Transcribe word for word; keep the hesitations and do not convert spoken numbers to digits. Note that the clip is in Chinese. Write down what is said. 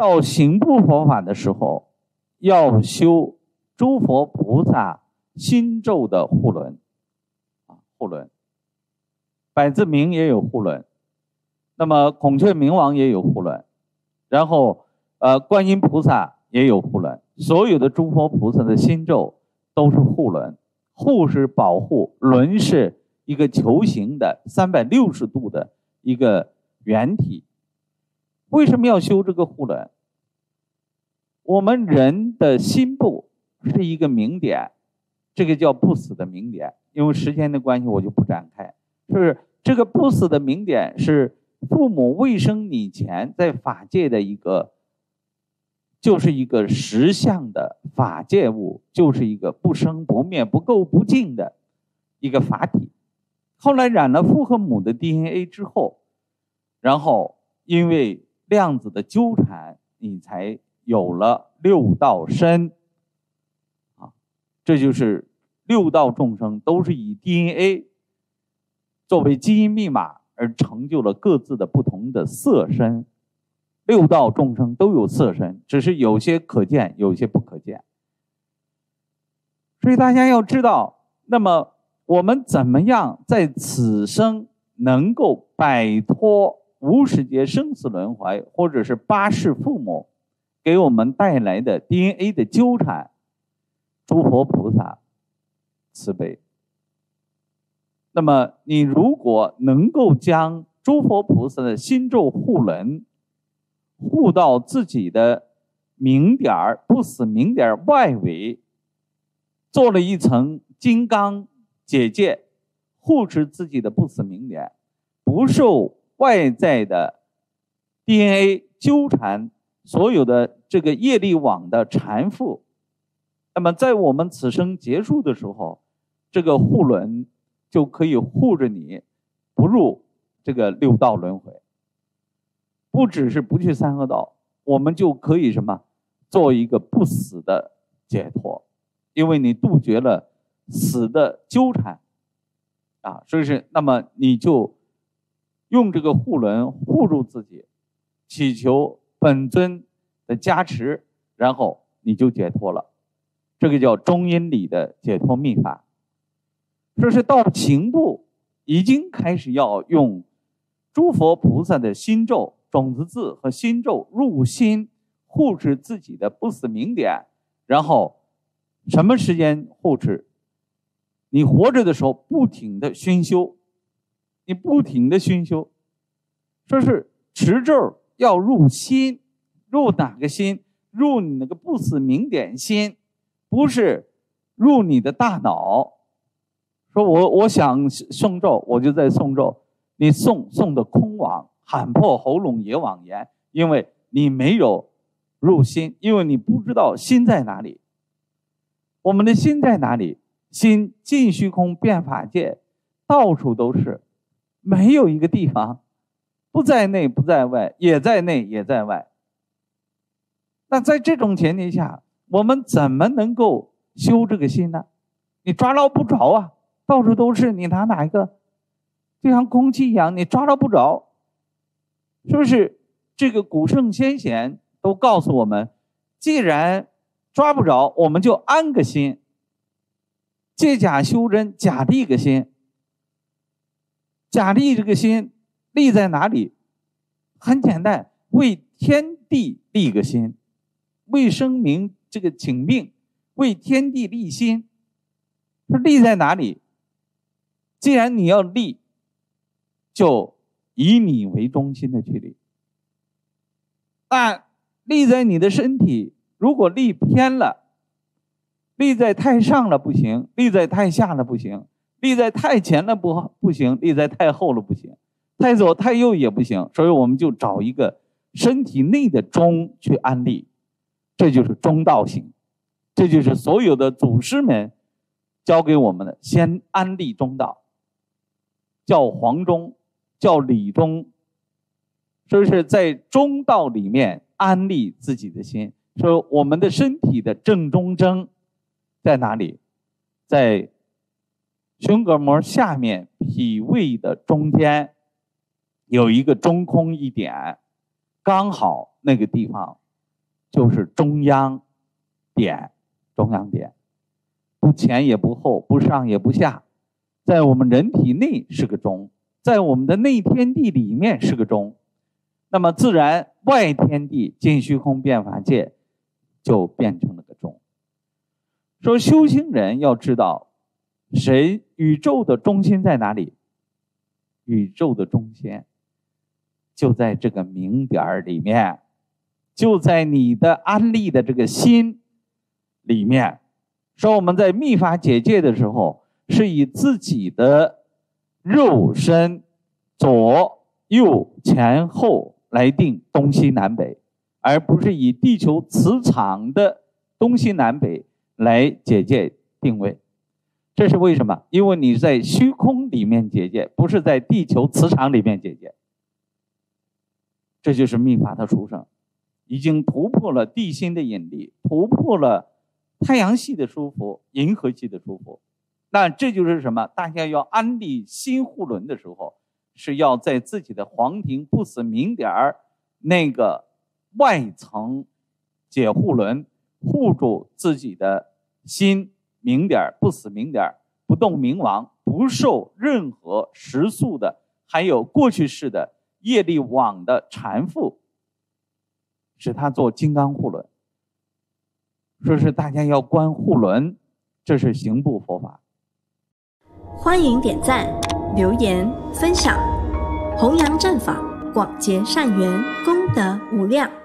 到行部佛法的时候，要修诸佛菩萨心咒的护轮啊，护轮。百字明也有护轮，那么孔雀明王也有护轮，然后呃观音菩萨也有护轮，所有的诸佛菩萨的心咒都是护轮。护是保护，轮是一个球形的三百六十度的一个圆体。为什么要修这个护轮？我们人的心部是一个明点，这个叫不死的明点，因为时间的关系我就不展开。是这个不死的明点是父母未生你前在法界的一个，就是一个实相的法界物，就是一个不生不灭不垢不净的一个法体。后来染了父和母的 D N A 之后，然后因为量子的纠缠，你才有了六道身啊，这就是六道众生都是以 D N A 作为基因密码而成就了各自的不同的色身。六道众生都有色身，只是有些可见，有些不可见。所以大家要知道，那么我们怎么样在此生能够摆脱无始劫生死轮回，或者是八世父母给我们带来的 D N A 的纠缠？诸佛菩萨慈悲。那么你如果能够将诸佛菩萨的心咒护轮护到自己的明点儿不死明点儿外围，做了一层金刚结界，护持自己的不死明点，不受外在的 D N A 纠缠，所有的这个业力网的缠缚。那么在我们此生结束的时候，这个护轮就可以护着你不入这个六道轮回。不只是不去三恶道，我们就可以什么做一个不死的解脱，因为你杜绝了死的纠缠啊，所以是那么你就用这个护轮护住自己，祈求本尊的加持，然后你就解脱了。这个叫中阴里的解脱秘法。这是到行部已经开始要用诸佛菩萨的心咒、种子字和心咒入心，护持自己的不死明点。然后什么时间护持？你活着的时候不停的熏修，你不停的熏修。说是持咒要入心，入哪个心？入你那个不死明点心，不是入你的大脑。说我我想诵咒，我就在诵咒，你诵诵的空妄，喊破喉咙也妄言，因为你没有入心，因为你不知道心在哪里。我们的心在哪里？心尽虚空遍法界，到处都是，没有一个地方不在内不在外，也在内也在外。那在这种前提下，我们怎么能够修这个心呢？你抓牢不着啊，到处都是，你拿哪一个？就像空气一样，你抓牢不着。是不是这个古圣先贤都告诉我们，既然抓不着，我们就安个心，借假修真，假立个心。假立这个心立在哪里？很简单，为天地立个心，为生民这个请命，为天地立心。是立在哪里？既然你要立，就以你为中心的去立。但立在你的身体，如果立偏了，立在太上了不行，立在太下了不行，立在太前了不不行，立在太后了不行，太左太右也不行。所以我们就找一个身体内的中去安立，这就是中道行。这就是所有的祖师们教给我们的，先安立中道，叫黄中，叫理中。所以是在中道里面安立自己的心。所以我们的身体的正中正在哪里？在胸膈膜下面脾胃的中间有一个中空一点，刚好那个地方就是中央点，中央点，不前也不后，不上也不下，在我们人体内是个中，在我们的内天地里面是个中，那么自然外天地尽虚空变法界就变成了个中。说修行人要知道谁宇宙的中心在哪里，宇宙的中心就在这个明点里面，就在你的安立的这个心里面。说我们在密法解戒的时候，是以自己的肉身左右前后来定东西南北，而不是以地球磁场的东西南北来解戒定位。这是为什么？因为你在虚空里面解戒，不是在地球磁场里面解戒。这就是密法的殊胜，已经突破了地心的引力，突破了太阳系的束缚，银河系的束缚。那这就是什么？大家要安立新护轮的时候，是要在自己的黄庭不死明点儿那个外层解护轮，护住自己的心明点，不死明点，不动明王，不受任何时速的还有过去式的业力网的缠缚，使他做金刚护轮。说是大家要观护轮，这是行部佛法。 欢迎点赞、留言、分享，弘扬正法，广结善缘，功德无量。